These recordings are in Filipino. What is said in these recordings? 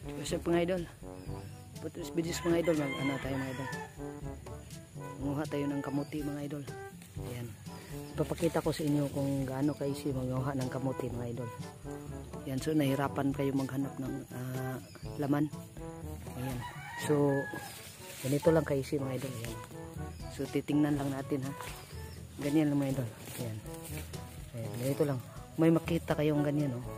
Kasi mga idol, putos bidis mga idol, ano tayo mga idol, manguha tayo ng kamuti mga idol. Ayan, ipapakita ko sa inyo kung gaano ka-easy manguha ng kamuti mga idol. Ayan, so nahirapan kayo maghanap ng laman. Ayan, so ganito lang ka-easy mga idol. Ayan, so titingnan lang natin ha, ganyan lang mga idol. Ayan, ayan, ganito lang, may makita kayong ganyan oh.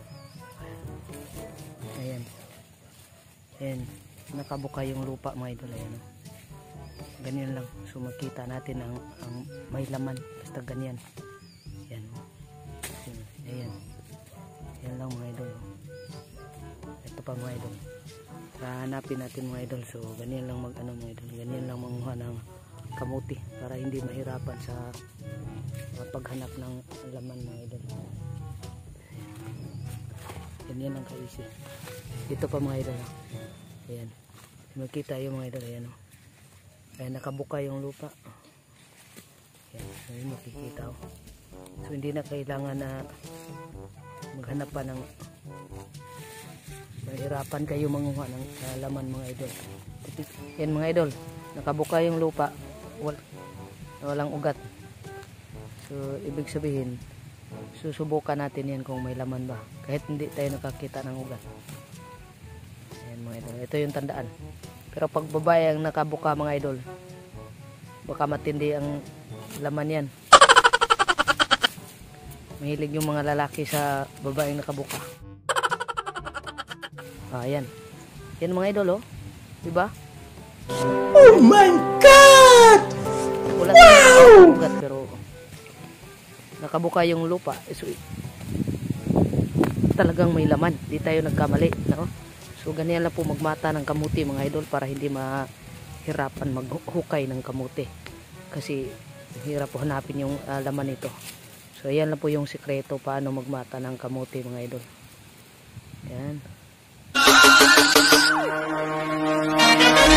Ayan, ayan, nakabuka yung lupa mga idol. Ayan, ganyan lang, so makita natin ang may laman, basta ganyan. Ayan, ayan, ayan lang mga idol. Ito pa mga idol, hanapin natin mga idol. So ganyan lang mag-ano mga idol, ganyan lang manguha ng kamuti para hindi mahirapan sa paghanap ng laman mga idol. Ganyan lang ka-easy. Ito pa mga idol, ayan, makita yung mga idol. Ayan, ayan, nakabuka yung lupa. Ayan, ayan, makikita oh. So hindi na kailangan na maghanap pa ng mahirapan kayo manguha ng laman mga idol. Yan mga idol, nakabuka yung lupa, walang ugat. So ibig sabihin, susubukan natin yan kung may laman ba, kahit hindi tayo nakakita ng ugat. Ayan mga idol, ito yung tandaan. Pero pag babae ang nakabuka mga idol, baka matindi ang laman yan. Mahilig yung mga lalaki sa babaeng nakabuka. Ayan, yan mga idol oh, diba? Oh my God! Wala tayong ugat pero nakabuka yung lupa, so talagang may laman, di tayo nagkamali, no? So ganyan lang po magmata ng kamuti mga idol, para hindi mahirapan maghukay ng kamuti, kasi hirap po hanapin yung laman nito. So ayan lang po yung sikreto paano magmata ng kamuti mga idol. Ayan.